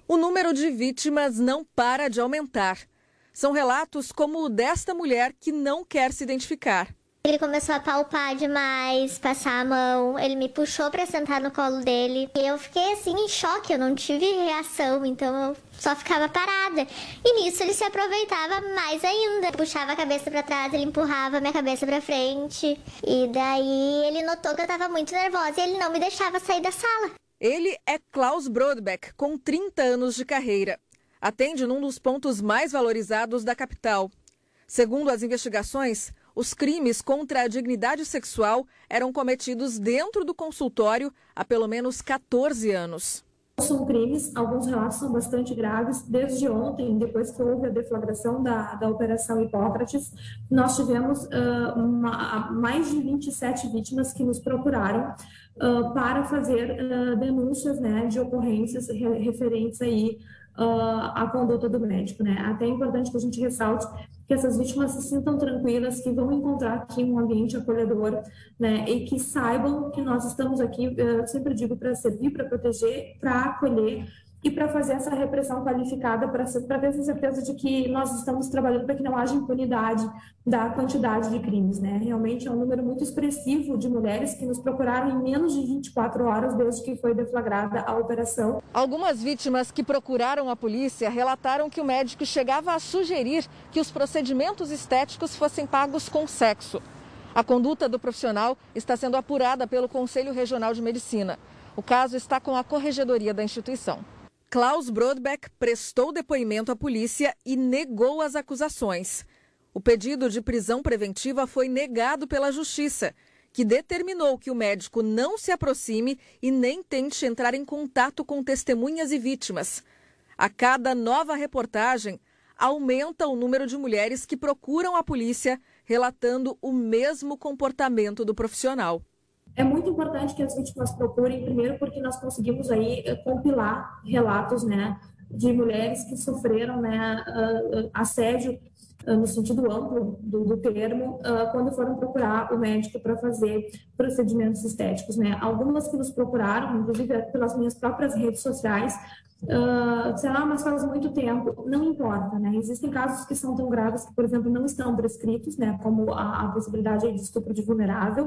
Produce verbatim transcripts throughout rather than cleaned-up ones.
O número de vítimas não para de aumentar. São relatos como o desta mulher que não quer se identificar. Ele começou a palpar demais, passar a mão, ele me puxou para sentar no colo dele. E eu fiquei assim em choque, eu não tive reação, então eu só ficava parada. E nisso ele se aproveitava mais ainda. Puxava a cabeça para trás, ele empurrava minha cabeça para frente. E daí ele notou que eu estava muito nervosa e ele não me deixava sair da sala. Ele é Klaus Brodbeck, com trinta anos de carreira. Atende num dos pontos mais valorizados da capital. Segundo as investigações, os crimes contra a dignidade sexual eram cometidos dentro do consultório há pelo menos quatorze anos. São crimes, alguns relatos são bastante graves. Desde ontem, depois que houve a deflagração da, da Operação Hipócrates, nós tivemos uh, uma, mais de vinte e sete vítimas que nos procuraram uh, para fazer uh, denúncias, né, de ocorrências re, referentes aí, uh, à conduta do médico, né? Até é importante que a gente ressalte que essas vítimas se sintam tranquilas, que vão encontrar aqui um ambiente acolhedor, né, e que saibam que nós estamos aqui, eu sempre digo, para servir, para proteger, para acolher e para fazer essa repressão qualificada, para ter essa certeza de que nós estamos trabalhando para que não haja impunidade da quantidade de crimes, né? Realmente é um número muito expressivo de mulheres que nos procuraram em menos de vinte e quatro horas desde que foi deflagrada a operação. Algumas vítimas que procuraram a polícia relataram que o médico chegava a sugerir que os procedimentos estéticos fossem pagos com sexo. A conduta do profissional está sendo apurada pelo Conselho Regional de Medicina. O caso está com a corregedoria da instituição. Klaus Brodbeck prestou depoimento à polícia e negou as acusações. O pedido de prisão preventiva foi negado pela Justiça, que determinou que o médico não se aproxime e nem tente entrar em contato com testemunhas e vítimas. A cada nova reportagem, aumenta o número de mulheres que procuram a polícia relatando o mesmo comportamento do profissional. É muito importante que as vítimas procurem, primeiro porque nós conseguimos aí compilar relatos, né, de mulheres que sofreram, né, assédio no sentido amplo do, do termo, quando foram procurar o médico para fazer procedimentos estéticos, né. Algumas que nos procuraram, inclusive pelas minhas próprias redes sociais, Uh, sei lá, mas faz muito tempo, não importa, né? Existem casos que são tão graves que, por exemplo, não estão prescritos, né? Como a, a possibilidade de estupro de vulnerável.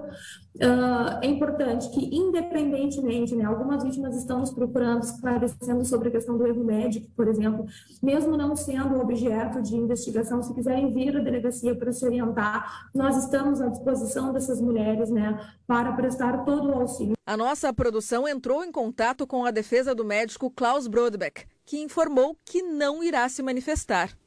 Uh, é importante que, independentemente, né? Algumas vítimas estão nos procurando, esclarecendo sobre a questão do erro médico, por exemplo, mesmo não sendo objeto de investigação, se quiserem vir à delegacia para se orientar, nós estamos à disposição dessas mulheres, né? Para prestar todo o auxílio. A nossa produção entrou em contato com a defesa do médico Klaus Brodbeck, que informou que não irá se manifestar.